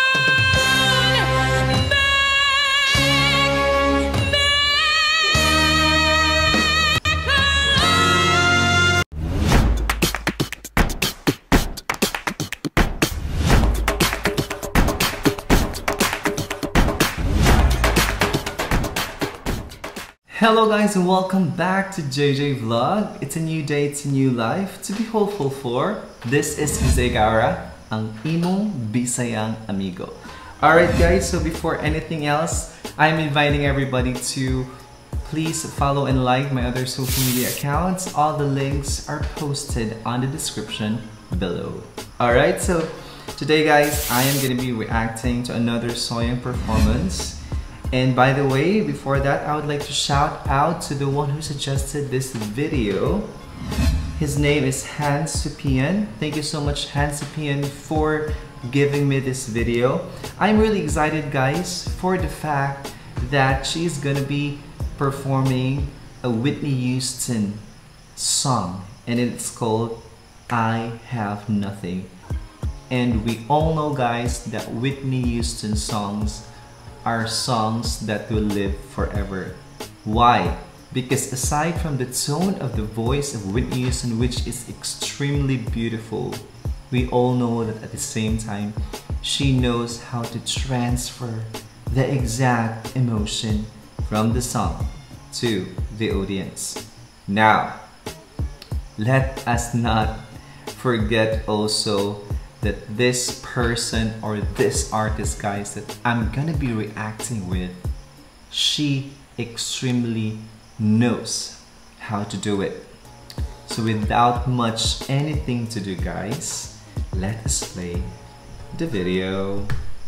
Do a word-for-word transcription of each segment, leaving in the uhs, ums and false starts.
Hello guys and welcome back to J J Vlog. It's a new day, it's a new life to be hopeful for. This is Jose Gara, ang imong bisayang amigo. Alright guys, so before anything else, I'm inviting everybody to please follow and like my other social media accounts. All the links are posted on the description below. Alright, so today guys, I am going to be reacting to another Sohyang performance. And by the way, before that, I would like to shout out to the one who suggested this video. His name is Hans Supian. Thank you so much, Hans Supian, for giving me this video. I'm really excited, guys, for the fact that she's gonna be performing a Whitney Houston song, and it's called I Have Nothing. And we all know, guys, that Whitney Houston songs are songs that will live forever. Why? Because aside from the tone of the voice of Whitney Houston, which is extremely beautiful, we all know that at the same time, she knows how to transfer the exact emotion from the song to the audience. Now, let us not forget also that this person or this artist, guys, that I'm gonna be reacting with, she extremely knows how to do it. So without much anything to do, guys, let us play the video.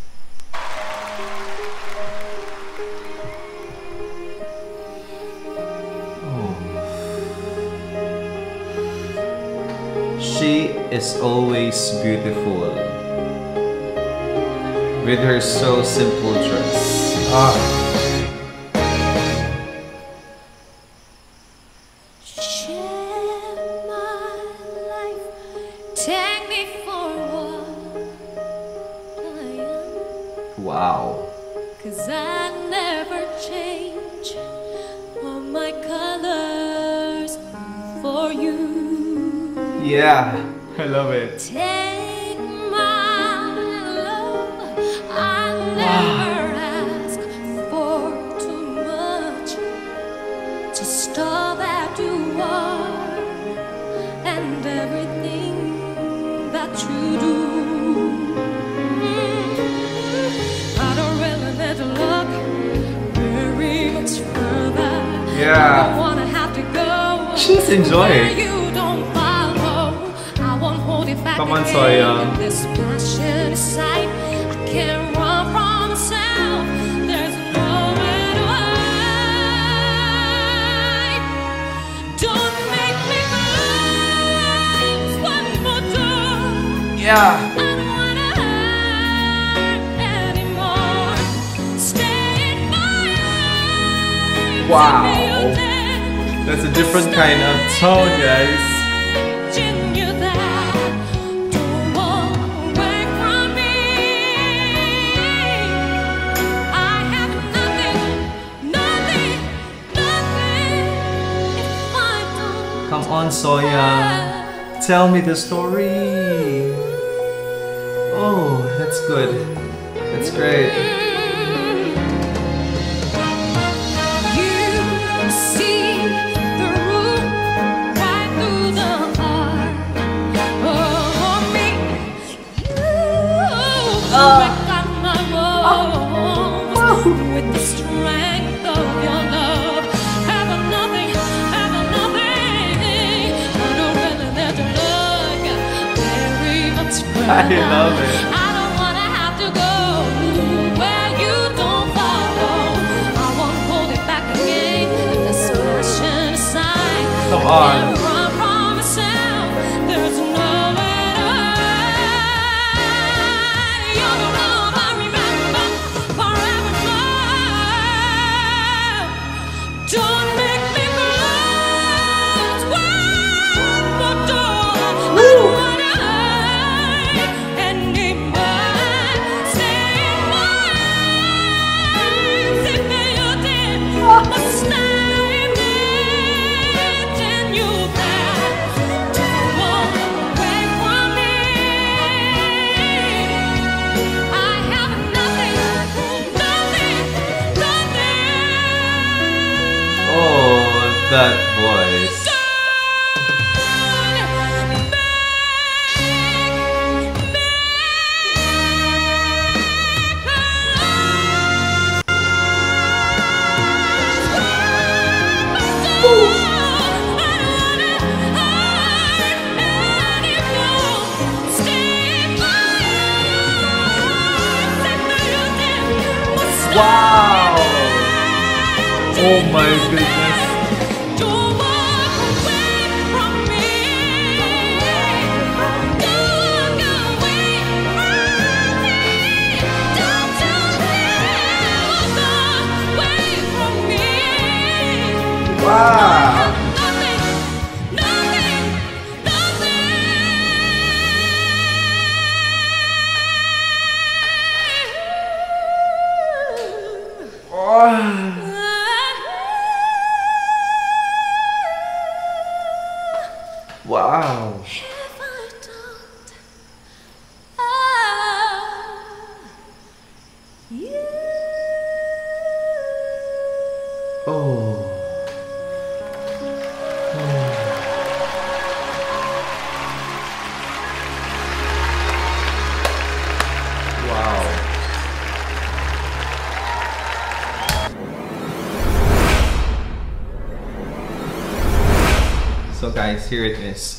She is always beautiful with her so simple dress. Ah. Share my life, take me for what I am. Wow. 'Cause I never change all my colors for you. Yeah, I love it. Take my love, I never ask for too much. Just all that you are and everything that you do. I don't really need to look very much further. Yeah. I don't wanna have to go. She's enjoying. Where you don't Come on, Sohyang. This passion aside, I can't run from myself. There's nowhere to hide. Don't make me close one more door. Yeah. I don't wanna hurt anymore. Stay in my life. Wow. That's a different kind of tone, guys. Come on, Sohyang. Tell me the story. Oh, that's good. That's great. You see the room right through the heart of me. You break my bones with the strength of your love. Have nothing, have nothing. I love it. I don't wanna have to go where you don't follow. I won't hold it back again. If this passion aside, come I on. can't run from myself. There's nowhere to hide. You're the love I remember forevermore. Don't make me close one more door. Woo. I don't wanna hide anymore. Stay that voice. Wow! Oh my goodness. Don't walk away from me. Don't walk away from me. Don't you dare walk away from me. Wow! Nothing, nothing, nothing. Oh. Wow! If I don't love you. Oh. Wow. So guys, here it is.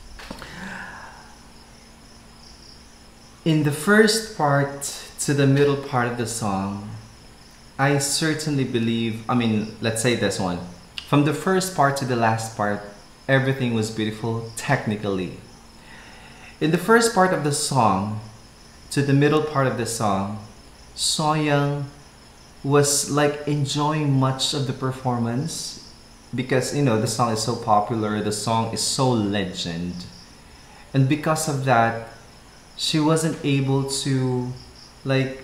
In the first part to the middle part of the song, I certainly believe, I mean, let's say this one. From the first part to the last part, everything was beautiful technically. In the first part of the song to the middle part of the song, Sohyang was like enjoying much of the performance because, you know, the song is so popular, the song is so legend. And because of that, she wasn't able to like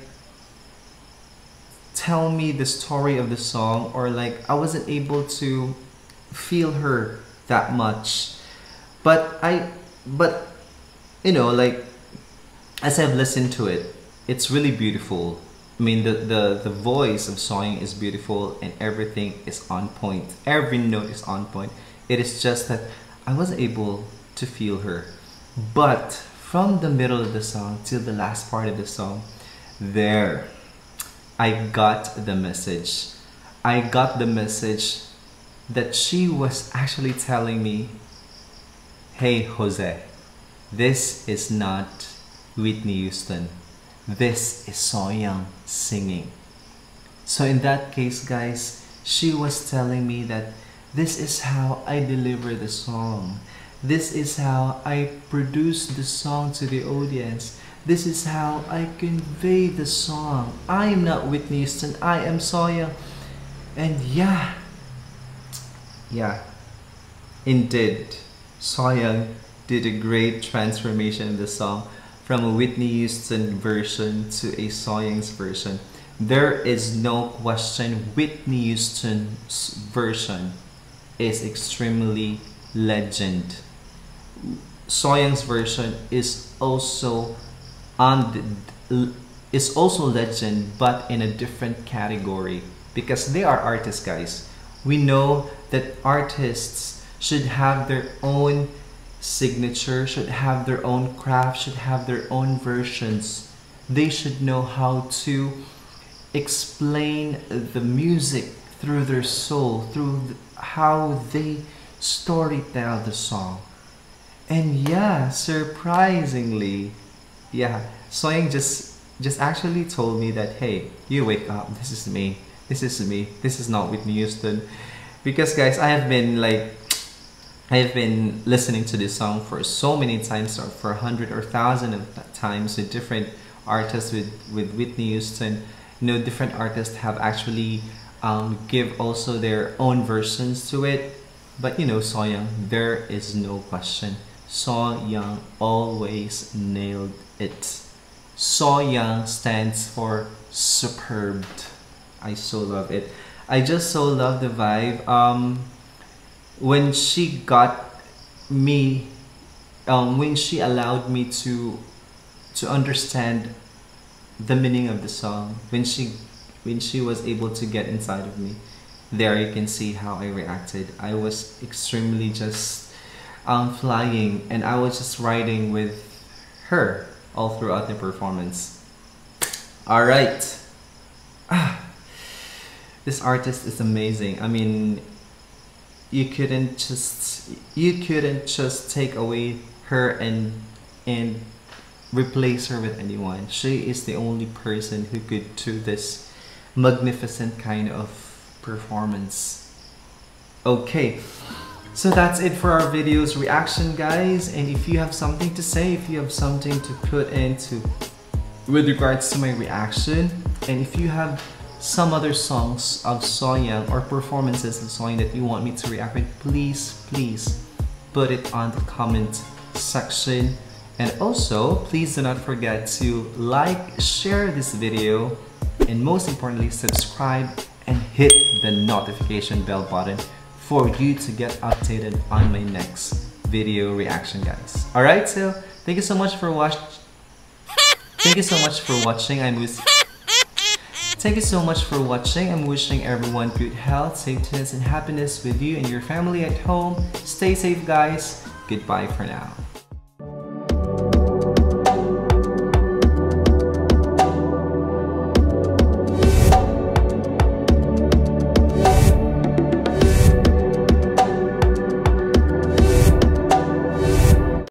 tell me the story of the song, or like I wasn't able to feel her that much. But I, but you know, like as I've listened to it, it's really beautiful. I mean, the the the voice of Sohyang is beautiful and everything is on point. Every note is on point. It is just that I wasn't able to feel her. But from the middle of the song till the last part of the song, there, I got the message. I got the message that she was actually telling me, hey Jose, this is not Whitney Houston. This is Sohyang singing. So in that case, guys, she was telling me that this is how I deliver the song. This is how I produce the song to the audience. This is how I convey the song. I am not Whitney Houston, I am Sohyang. And yeah, yeah, indeed, Sohyang did a great transformation in the song from a Whitney Houston version to a Sohyang's version. There is no question Whitney Houston's version is extremely legend. Sohyang's version is also on the, is also legend, but in a different category, because they are artists, guys. We know that artists should have their own signature, should have their own craft, should have their own versions. They should know how to explain the music through their soul, through the, how they story tell the song. And yeah, surprisingly, yeah, Sohyang just just actually told me that, hey, you wake up, this is me, this is me, this is not Whitney Houston. Because guys, I have been like, I have been listening to this song for so many times, or for a hundred or thousand of times with different artists, with, with Whitney Houston. You know, different artists have actually um, give also their own versions to it. But you know, Sohyang, there is no question. Sohyang always nailed it. Sohyang stands for superb. I so love it. I just so love the vibe. Um, when she got me, um, when she allowed me to to understand the meaning of the song, when she when she was able to get inside of me, there you can see how I reacted. I was extremely just um, flying, and I was just riding with her all throughout the performance. Alright. Ah, this artist is amazing. I mean, you couldn't just you couldn't just take away her and and replace her with anyone. She is the only person who could do this magnificent kind of performance. Okay, so that's it for our video's reaction, guys. And if you have something to say, if you have something to put into with regards to my reaction, and if you have some other songs of Sohyang or performances of Sohyang that you want me to react with, please, please put it on the comment section. And also, please do not forget to like, share this video, and most importantly, subscribe and hit the notification bell button for you to get updated on my next video reaction, guys. Alright, so thank you so much for watching. Thank you so much for watching. I'm with Thank you so much for watching. I'm wishing everyone good health, safety, and happiness with you and your family at home. Stay safe, guys. Goodbye for now.